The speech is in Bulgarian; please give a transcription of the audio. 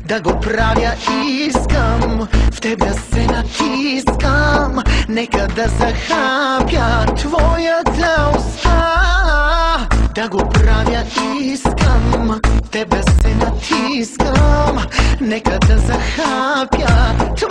да го правя искам, в теб да се натискам, нека да захапя твоята уста. Да го правя искам, в теб да се натискам, нека да захапя